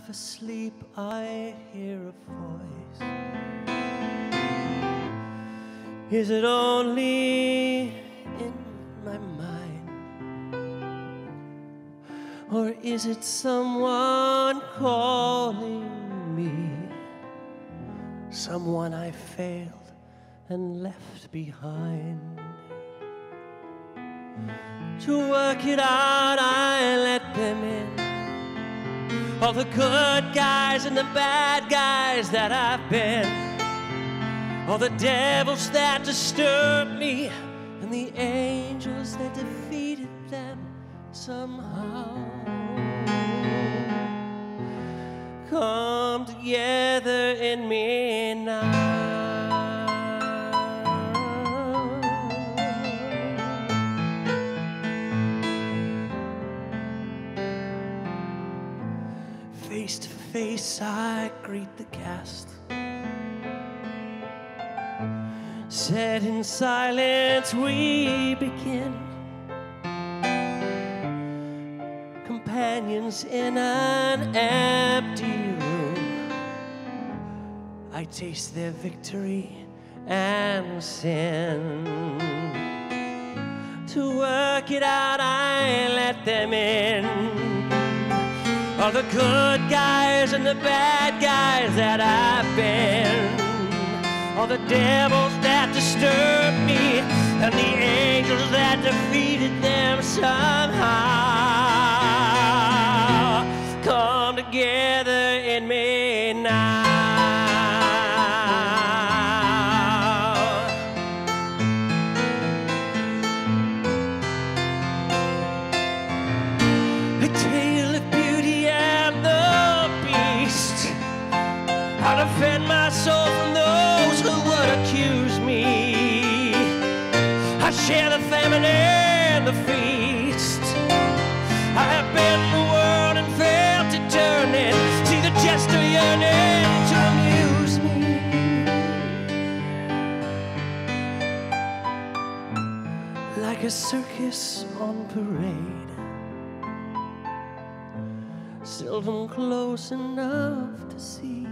asleep, I hear a voice. Is it only in my mind? Or is it someone calling me? Someone I failed and left behind. To work it out, I let them in. All the good guys and the bad guys that I've been. All the devils that disturbed me and the angels that defeated them somehow. Come together in me now. Face to face, I greet the cast. Set in silence, we begin. Companions in an empty room. I taste their victory and sin. To work it out, I let them in. All the good guys and the bad guys that I've been. All the devils that disturbed me and the angels that defeated them somehow. Come together in me now. A tale of beauty and the beast. How to defend my soul from those who would accuse me. I share the famine and the feast. I have been the world and felt it turning. See the jester yearning to amuse me. Like a circus on parade, seldom close enough to see.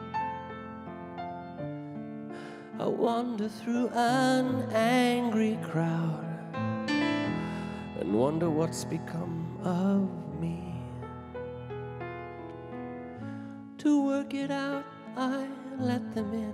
I wander through an angry crowd and wonder what's become of me. To work it out, I let them in.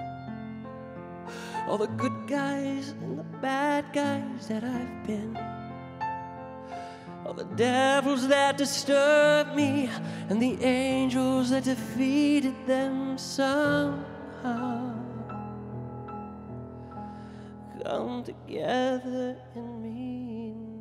All the good guys and the bad guys that I've been. All the devils that disturbed me and the angels that defeated them somehow. Come together in me.